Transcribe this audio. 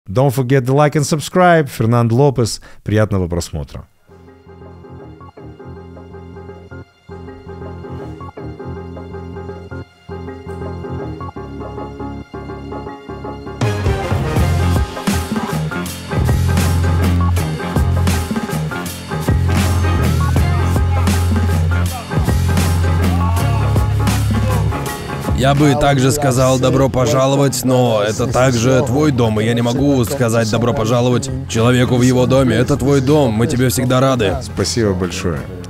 Don't forget to like and subscribe. Фернандо Лопес. Приятного просмотра. Я бы также сказал добро пожаловать, но это также твой дом, и я не могу сказать добро пожаловать человеку в его доме. Это твой дом, мы тебе всегда рады. Спасибо большое.